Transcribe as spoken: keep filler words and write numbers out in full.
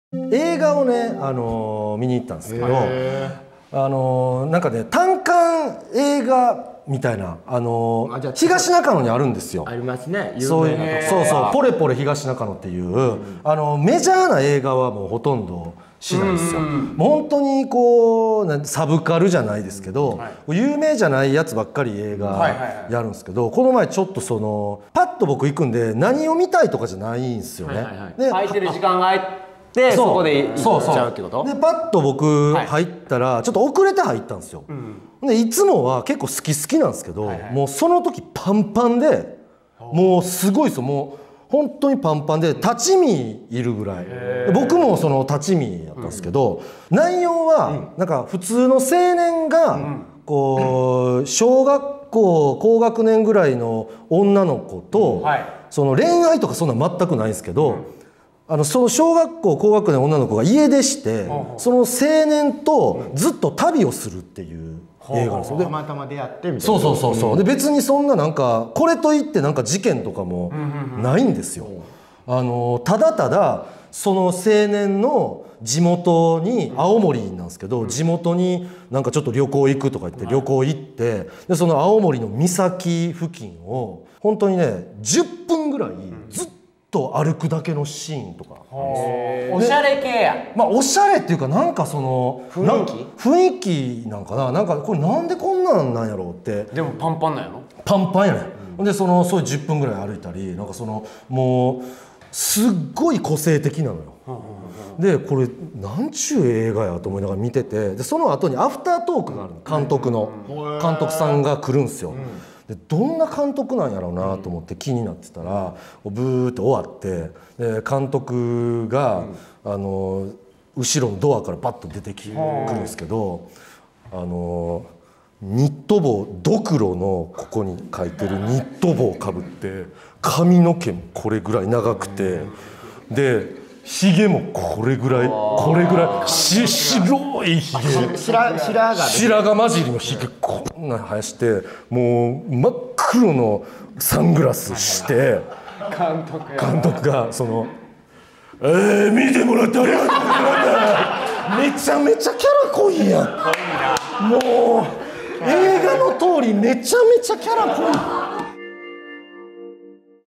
映画をね、あのー、見に行ったんですけど、あのー、なんかね単館映画みたいな、あのー、東中野にあるんですよ。 ありますね。 そういうそうそうポレポレ東中野っていう、うん、あのメジャーな映画はもうほとんどしないですよ。もう本当にこうサブカルじゃないですけど、はい、有名じゃないやつばっかり映画やるんですけど、この前ちょっとそのパッと僕行くんで何を見たいとかじゃないんですよね。 空いてる時間が空いてそこで行っちゃうってこと？でパッと僕入ったらちょっと遅れて入ったんですよ。うん、でいつもは結構好き好きなんですけど、はいはい、もうその時パンパンでもうすごいですよ。もう本当にパンパンで立ち見いるぐらい、僕もその立ち見やったんですけど、うん、内容はなんか普通の青年がこう小学校高学年ぐらいの女の子とその恋愛とかそんな全くないんですけど、あのその小学校高学年の女の子が家出してその青年とずっと旅をするっていう映画なんですよ。 たまたま出会ってみたいな。 そうそうそうそう。で別にそんななんかこれといってなんか事件とかもないんですよ。あのただただその青年の地元に青森なんですけど、地元になんかちょっと旅行行くとか言って旅行行って、でその青森の岬付近を本当にねじゅっぷんぐらいずっと歩くだけのシーンとか。 おしゃれ系や。 まあおしゃれっていうかなんかその雰囲気雰囲気なんかな、なんかこれなんでこんなんなんやろうって。 でもパンパンなんやろ。 パンパンやね、うん、でそのそういうじゅっぷんぐらい歩いたりなんかそのもうすっごい個性的なのよ。でこれなんちゅう映画やと思いながら見てて、でその後にアフタートークがあるの、監督の監督さんが来るんですよ。でどんな監督なんやろうなと思って気になってたら、ブーって終わってで監督があの後ろのドアからパッと出てくるんですけど、あのニット帽ドクロのここに書いてるニット帽をかぶって髪の毛もこれぐらい長くてでひげもこれぐらいこれぐらいし白いひげ白髪白髪混じりのひげこんな生やしてもう真っ黒のサングラスして監督監督がその「えー、見てもらってありがとうございます」めちゃめちゃキャラ濃いやん。もう映画の通りめちゃめちゃキャラ濃い。